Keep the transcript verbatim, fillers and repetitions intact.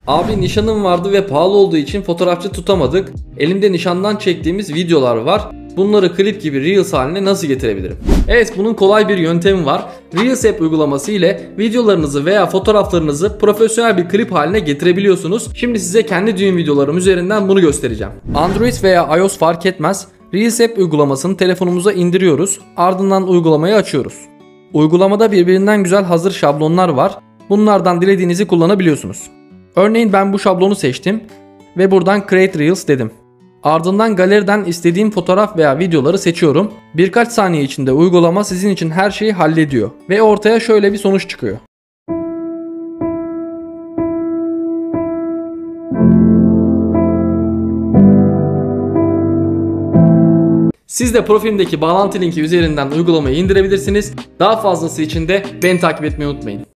Abi nişanım vardı ve pahalı olduğu için fotoğrafçı tutamadık. Elimde nişandan çektiğimiz videolar var. Bunları klip gibi Reels haline nasıl getirebilirim? Evet, bunun kolay bir yöntemi var. Reels App uygulaması ile videolarınızı veya fotoğraflarınızı profesyonel bir klip haline getirebiliyorsunuz. Şimdi size kendi düğün videolarım üzerinden bunu göstereceğim. Android veya iOS fark etmez. Reels App uygulamasını telefonumuza indiriyoruz. Ardından uygulamayı açıyoruz. Uygulamada birbirinden güzel hazır şablonlar var. Bunlardan dilediğinizi kullanabiliyorsunuz. Örneğin ben bu şablonu seçtim ve buradan Create Reels dedim. Ardından galeriden istediğim fotoğraf veya videoları seçiyorum. Birkaç saniye içinde uygulama sizin için her şeyi hallediyor ve ortaya şöyle bir sonuç çıkıyor. Siz de profilimdeki bağlantı linki üzerinden uygulamayı indirebilirsiniz. Daha fazlası için de beni takip etmeyi unutmayın.